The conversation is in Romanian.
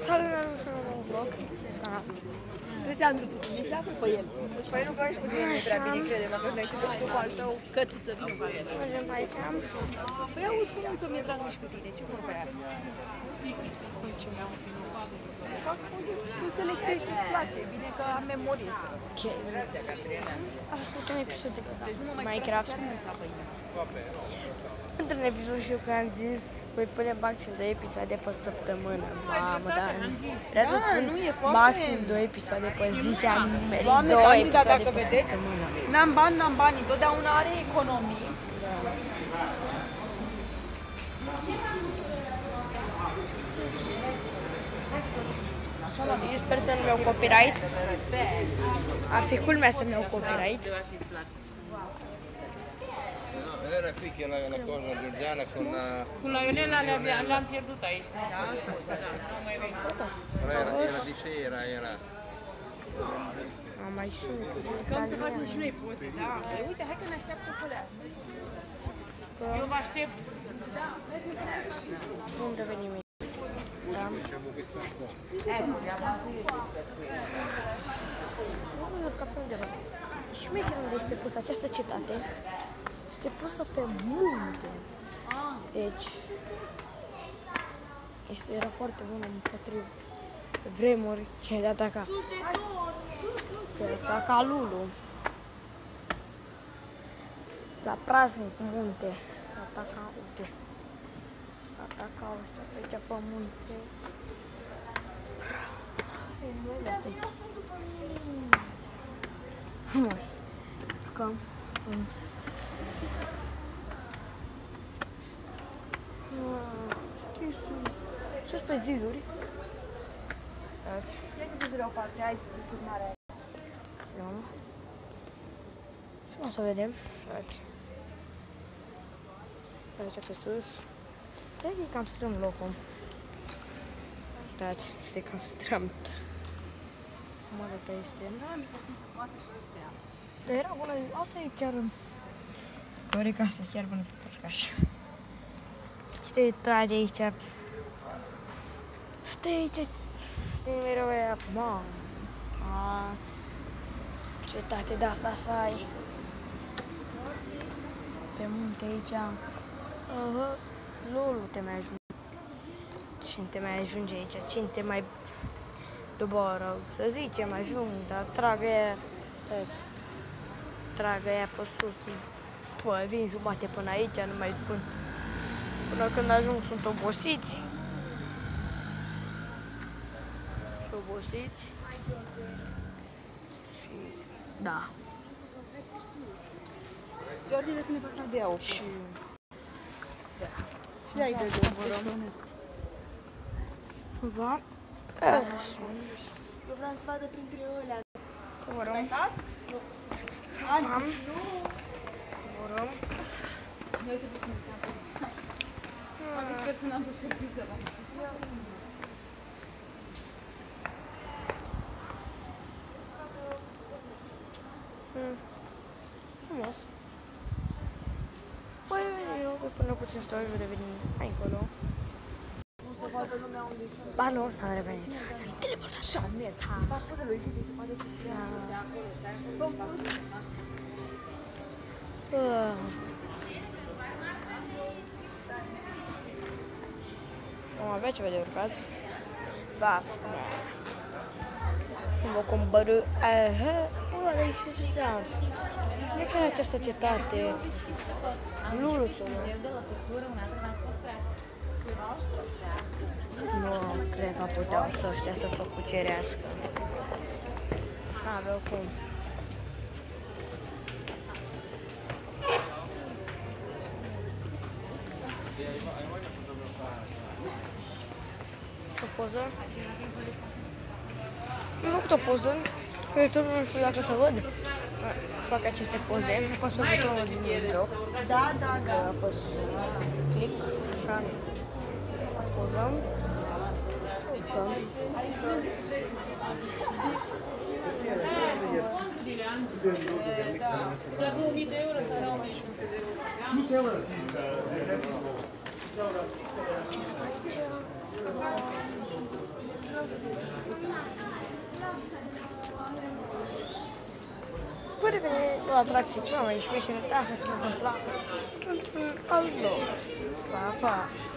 Salut, am să un vlog. Treceam după tine și lasă-l pe el. Păi nu că și cu tine nu e prea bine, crede-mă, că îți dai și cu al tău. Cătuță, vină cu el. Mergem pe aici. Păi auzi cum să mi-e drag și cu tine, ce vorba aia? Fac poze și înțeleg că ești ce-ți place, e bine că am memorie să... Ok. Ascult un episod de Minecraft. Într-un episod știu că am zis voi pune maxim 2 episoade pe săptămână. Mamă, dar am zis, vreau să spun maxim 2 episoade pe zi și am merit 2 episoade pe săptămână. N-am bani, întotdeauna are economii. Eu sper să nu-mi iau copyright. Ar fi culmea să-mi iau copyright. Era qui che la cosa Giorgiana Con la Ionella l'hanno perduta aici. Da? Non mai venuto. era di sera, era. Am mai sunt. Cam să facem și noi poze, da? Uite, hai că ne așteaptă colea. Eu vă aștept. Nu revenim. Da. Nu urca pe undeva. Șmecher unde este pusă această cetate este pusă pe munte. Deci era foarte bună împotriva vremuri și ai dat ataca. Te-ai ataca Lulu. La praznic munte. Ataca, uite. Atacau ăștia pe aici pe munte. Cam. Sus pe ziduri. Ia că ce o parte, ai filmarea aia. Și o să vedem. Aici pe sus. Cred că e cam strâm locul. Uitați, este cam strâm. Cum arată este? Dar era bună, asta e chiar... Corica asta e chiar bună pe porcaș. Ce trage aici? Stai aici, stai mereu aia, mamă. Cetate de asta să ai. Pe munte aici. Lulu te mai ajunge. Cine te mai ajunge aici? Cine te mai doboră? Să zicem, ajung, dar tragă ea. Tragă ea pe sus. Păi, vin jumate până aici, nu mai spun. Până când ajung sunt obosiți. Și obosiți. Și da. George, de să ne facă de au. Și da. Și ai de zăvorăm. Va. Eu vreau să vadă printre ălea. Coborăm. Am. Coborăm. Sper să n-am făcut surpriză la Frumos. Păi, eu până puțin stau, eu revenim mai încolo. Nu se vadă lumea unde sunt. Ba nu, n-am revenit. Te-am teleportat. Așa, net. Îți fac poze lui Vivi, se poate ce vrea. Fă-mi poze. Am avea ceva de urcat. Da. Nu mă combără. Ăla de aici ce da. De care această cetate? Luluțele. Nu cred că puteau să ăștia să-ți o cucerească. N-aveau cum. O poză? Nu am făcut o poză, eu tot nu știu dacă să văd. Fac aceste poze, apăs pe butonul din joc. Da. Apăs click, așa, pozăm. Uităm. Da 2000 de euro sarà un Tu sei un artista, adesso Aici. deveni o atracție cea mai șmecheră de asta se întâmpla într-un alt loc. Pa, pa!